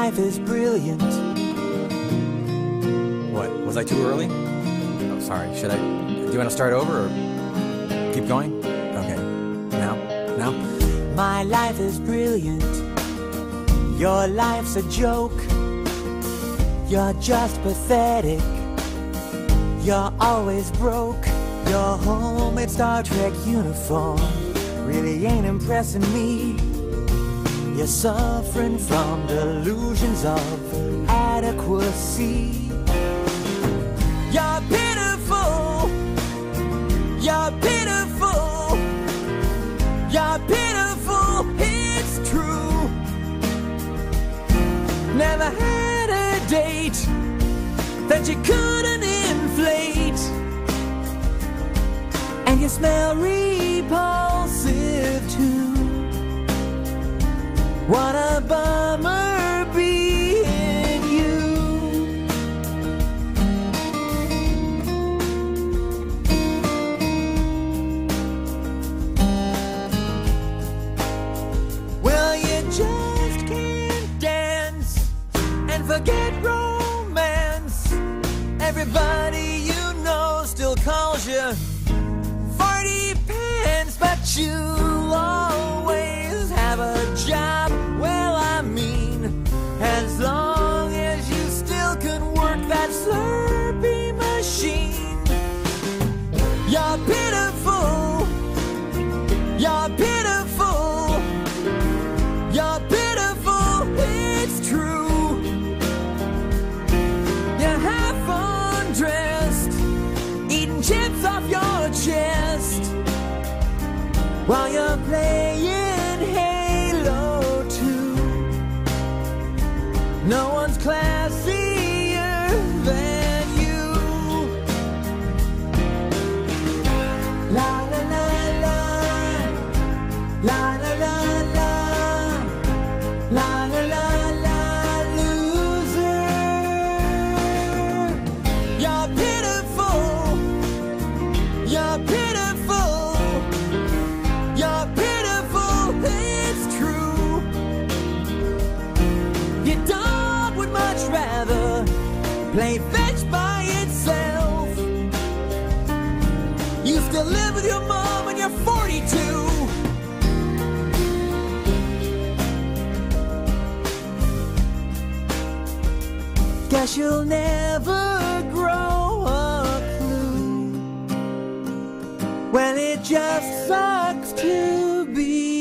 life is brilliant. What, was I too early? Oh, sorry, do you want to start over or keep going? Okay, now? My life is brilliant. Your life's a joke. You're just pathetic. You're always broke. Your homemade Star Trek uniform really ain't impressing me. You're suffering from delusions of adequacy. You're pitiful. You're pitiful. You're pitiful. It's true. Never had a date that you couldn't inflate. And you smell repulsive too. What a bummer being you. Well, you just can't dance and forget romance. Everybody you know still calls you Farty Pants, but you always have a job. Well, I mean, as long as you still can work that Slurpee machine. You're pitiful. You're pitiful. You're pitiful. It's true. You're half undressed, eating chips off your chest while you're playing Halo 2. No one's classier than you. La la la la, la la la la, la la la la, loser. You're pitiful. You're pitiful. You're pitiful, it's true. Your dog would much rather play fetch by itself. You still live with your mom and you're 42. Guess you'll never grow a clue. Well, it just sucks to be